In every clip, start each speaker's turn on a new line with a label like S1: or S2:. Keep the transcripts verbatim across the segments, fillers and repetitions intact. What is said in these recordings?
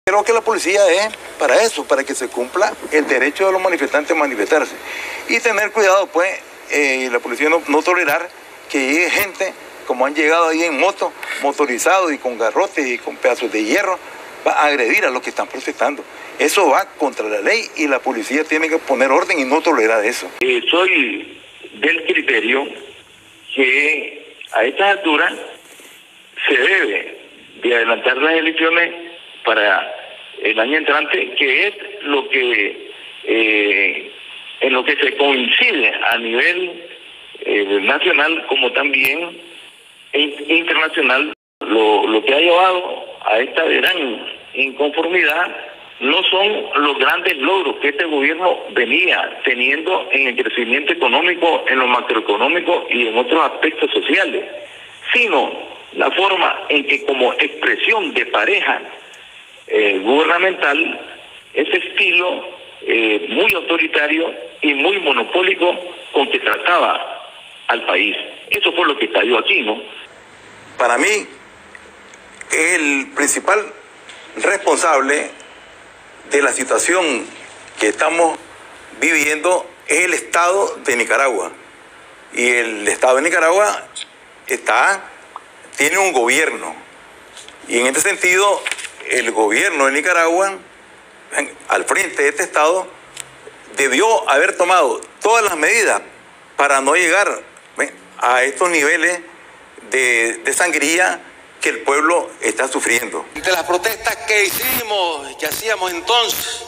S1: Creo que la policía es para eso, para que se cumpla el derecho de los manifestantes a manifestarse. Y tener cuidado, pues, eh, la policía no, no tolerar que llegue gente, como han llegado ahí en moto, motorizados y con garrotes y con pedazos de hierro, va a agredir a los que están protestando. Eso va contra la ley y la policía tiene que poner orden y no tolerar eso.
S2: Eh, soy del criterio que a estas alturas se debe de adelantar las elecciones para el año entrante, que es lo que eh, en lo que se coincide a nivel eh, nacional como también internacional. Lo, lo que ha llevado a esta gran inconformidad no son los grandes logros que este gobierno venía teniendo en el crecimiento económico, en lo macroeconómico y en otros aspectos sociales, sino la forma en que como expresión de pareja eh, gubernamental, ese estilo eh, muy autoritario y muy monopólico con que trataba al país. Eso fue lo que cayó aquí, ¿no?
S1: Para mí, el principal responsable de la situación que estamos viviendo es el Estado de Nicaragua. Y el Estado de Nicaragua está, tiene un gobierno. Y en este sentido, el gobierno de Nicaragua, al frente de este Estado, debió haber tomado todas las medidas para no llegar a estos niveles de, de sangría que el pueblo está sufriendo.
S3: De las protestas que hicimos, que hacíamos entonces,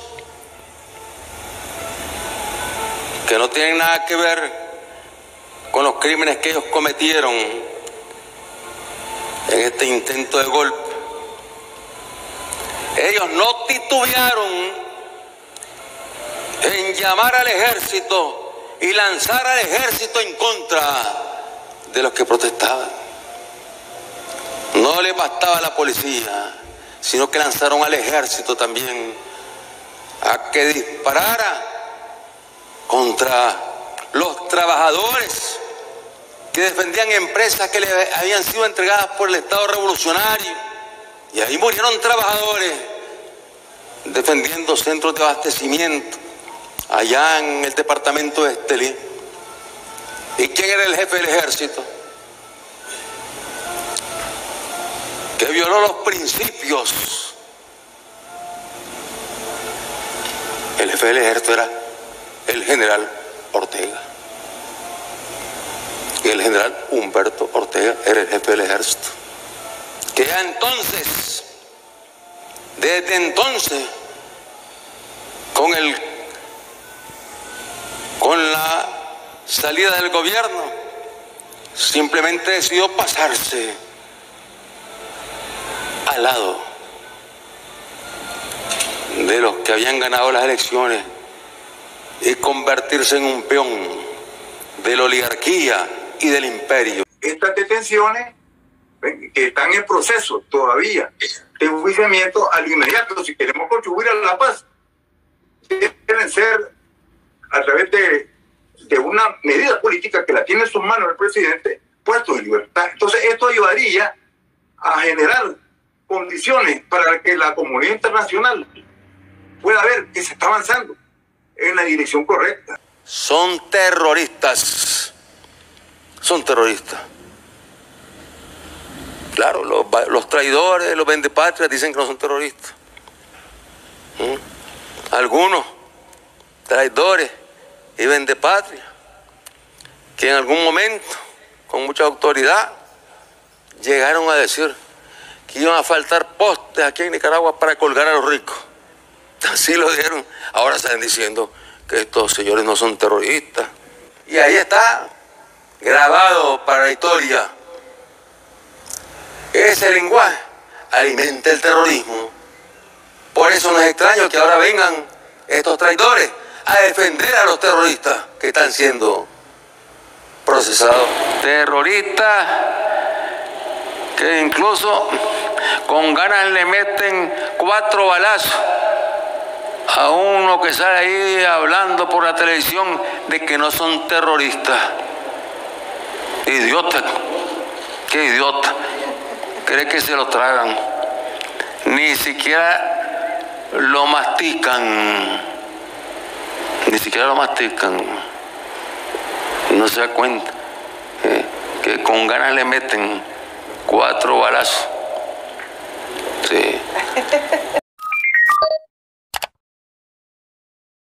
S3: que no tienen nada que ver con los crímenes que ellos cometieron en este intento de golpe. Ellos no titubearon en llamar al ejército y lanzar al ejército en contra de los que protestaban. No le bastaba a la policía, sino que lanzaron al ejército también a que disparara contra los trabajadores que defendían empresas que le habían sido entregadas por el Estado revolucionario. Y ahí murieron trabajadores defendiendo centros de abastecimiento allá en el departamento de Estelí. ¿Y quién era el jefe del ejército? Que violó los principios. El jefe del ejército era el general Ortega. Y el general Humberto Ortega era el jefe del ejército. Que ya entonces, desde entonces, con el, con la salida del gobierno, simplemente decidió pasarse al lado de los que habían ganado las elecciones y convertirse en un peón de la oligarquía y del imperio.
S1: Estas detenciones que están en proceso todavía de enjuiciamiento al inmediato, si queremos contribuir a la paz, deben ser a través de, de una medida política que la tiene en sus manos el presidente, puestos en libertad. Entonces esto ayudaría a generar condiciones para que la comunidad internacional pueda ver que se está avanzando en la dirección correcta.
S3: Son terroristas, son terroristas. Claro, los, los traidores, los vendepatrias dicen que no son terroristas. ¿Mm? Algunos traidores y vendepatrias que en algún momento, con mucha autoridad, llegaron a decir que iban a faltar postes aquí en Nicaragua para colgar a los ricos. Así lo dijeron. Ahora salen diciendo que estos señores no son terroristas. Y ahí está, grabado para la historia. Ese lenguaje alimenta el terrorismo. Por eso no es extraño que ahora vengan estos traidores a defender a los terroristas que están siendo procesados. Terroristas que incluso con ganas le meten cuatro balazos a uno que sale ahí hablando por la televisión de que no son terroristas. Idiota, qué idiota. Cree que se lo tragan. Ni siquiera lo mastican, ni siquiera lo mastican, no se da cuenta eh, que con ganas le meten cuatro balazos. Sí.